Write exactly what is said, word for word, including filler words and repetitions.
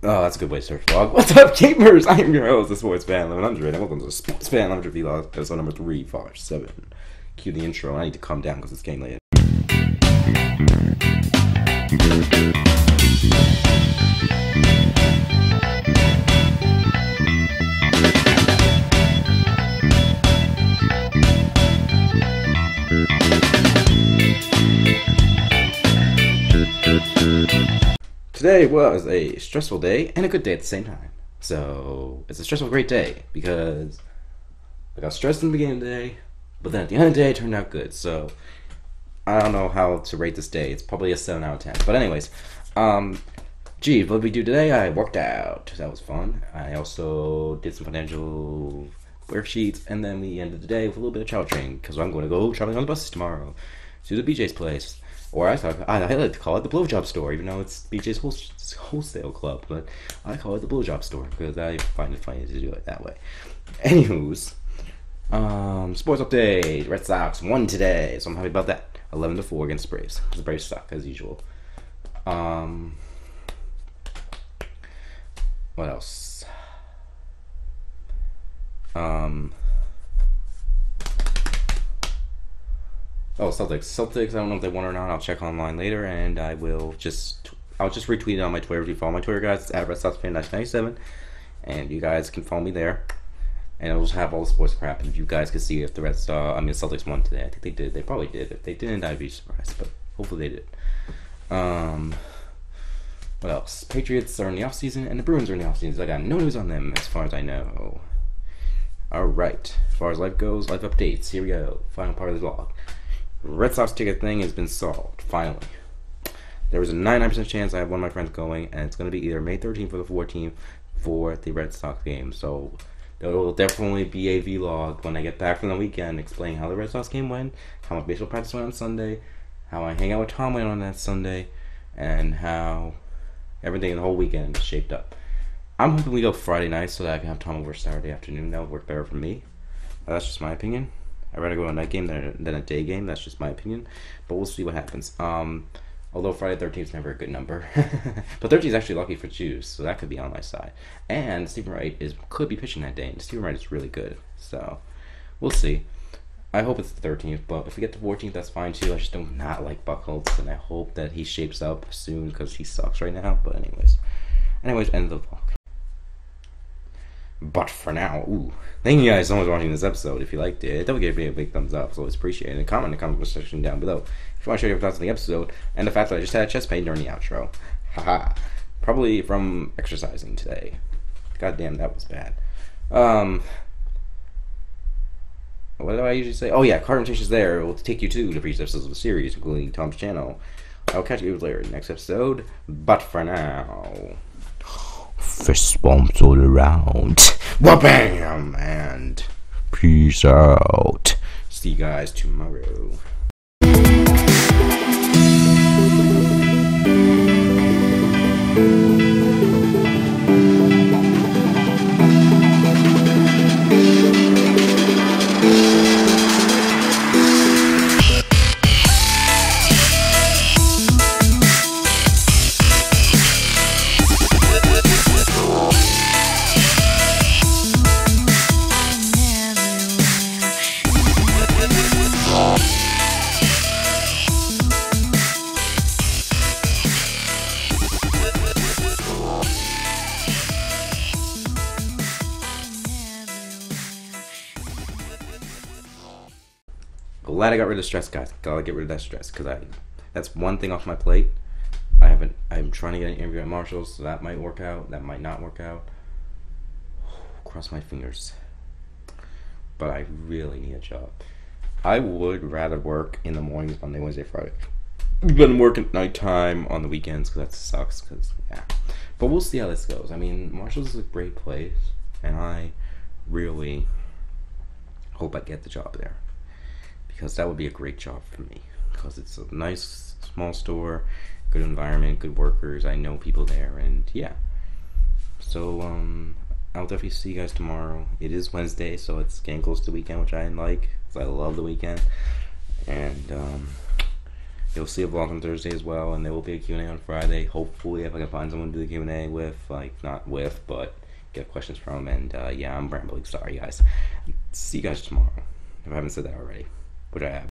Oh, that's a good way to start the vlog. What's up, gamers? I am your host, the Sports Fan eleven hundred, and welcome to the Sports Fan eleven hundred vlog, episode number three five seven. Cue the intro. I need to calm down because it's getting late. Today was a stressful day and a good day at the same time. So, it's a stressful, great day because I got stressed in the beginning of the day, but then at the end of the day, it turned out good. So, I don't know how to rate this day. It's probably a seven out of ten. But anyways, um, gee, what did we do today? I worked out. That was fun. I also did some financial worksheets, and then we ended the day with a little bit of travel training because I'm going to go traveling on the buses tomorrow to the B J's place. Or I thought I, I like to call it the blowjob store, even though it's B J's wholesale club. But I call it the blowjob store because I find it funny to do it that way. Anywho's, um, sports update: Red Sox won today, so I'm happy about that. Eleven to four against the Braves. The Braves suck as usual. Um, what else? Um. Oh, Celtics. Celtics, I don't know if they won or not. I'll check online later, and I will just, I'll just retweet it on my Twitter. If you follow my Twitter, guys, it's at Red Sox Fan ninety-seven, and you guys can follow me there, and it'll just have all the sports crap, and if you guys can see if the Red Sox, I mean, the Celtics won today. I think they did. They probably did. If they didn't, I'd be surprised, but hopefully they did. Um, what else? Patriots are in the offseason, and the Bruins are in the offseason, so I got no news on them, as far as I know. Alright, as far as life goes, life updates. Here we go. Final part of the vlog. Red Sox ticket thing has been solved, finally. There was a ninety-nine percent chance I have one of my friends going, and it's going to be either May thirteenth or the fourteenth for the Red Sox game. So there will definitely be a vlog when I get back from the weekend explaining how the Red Sox game went, how my baseball practice went on Sunday, how I hang out with Tom went on that Sunday, and how everything in the whole weekend is shaped up. I'm hoping we go Friday night so that I can have Tom over Saturday afternoon. That would work better for me. That's just my opinion. I'd rather go a night game than a, than a day game. That's just my opinion. But we'll see what happens. Um, although Friday thirteenth is never a good number. But thirteen is actually lucky for Jews, so that could be on my side. And Stephen Wright is could be pitching that day, and Stephen Wright is really good. So, we'll see. I hope it's the thirteenth, but if we get the fourteenth, that's fine too. I just do not like Buchholz, and I hope that he shapes up soon because he sucks right now. But anyways. Anyways, end of the vlog. But for now, ooh, thank you guys so much for watching this episode. If you liked it, don't forget to give me a big thumbs up. It's always appreciated. And comment in the comment section down below if you want to share your thoughts on the episode and the fact that I just had a chest pain during the outro. Haha. Probably from exercising today. God damn, that was bad. Um, what do I usually say? Oh yeah, Card Invitations there will take you to the previous episodes of the series, including Tom's channel. I'll catch you later in the next episode. But for now, fist bumps all around. Wha-bam! And peace out. See you guys tomorrow. Glad I got rid of stress, guys. Gotta get rid of that stress because I that's one thing off my plate. I haven't I'm trying to get an interview at Marshall's, so that might work out, that might not work out. Cross my fingers. But I really need a job. I would rather work in the mornings, Monday, Wednesday, Friday, than work at nighttime on the weekends because that sucks. Because yeah, but we'll see how this goes. I mean, Marshall's is a great place, and I really hope I get the job there. Because that would be a great job for me. Because it's a nice small store, good environment, good workers. I know people there, and yeah. So um, I'll definitely see you guys tomorrow. It is Wednesday, so it's getting close to the weekend, which I like. Because I love the weekend. And um, You'll see a vlog on Thursday as well, and there will be a Q and A on Friday. Hopefully, if I can find someone to do the Q and A with, like not with, but get questions from. And uh, yeah, I'm rambling. Sorry, guys. See you guys tomorrow. If I haven't said that already, which I have.